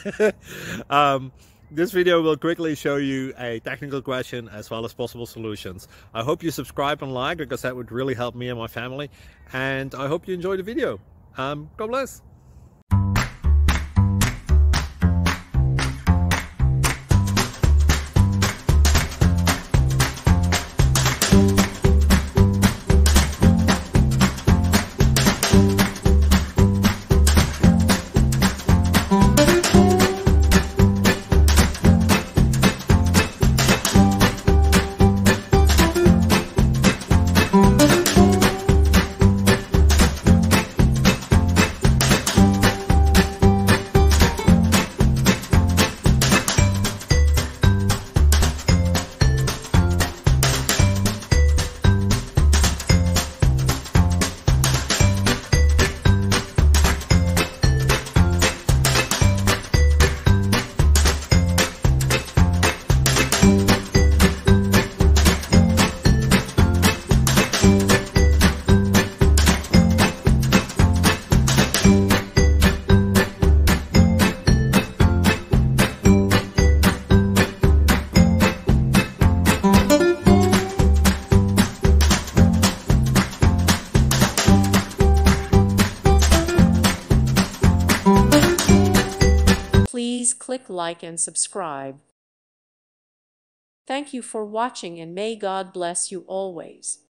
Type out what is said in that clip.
um, this video will quickly show you a technical question as well as possible solutions. I hope you subscribe and like, because that would really help me and my family. And I hope you enjoy the video. God bless. Please click like and subscribe. Thank you for watching, and may God bless you always.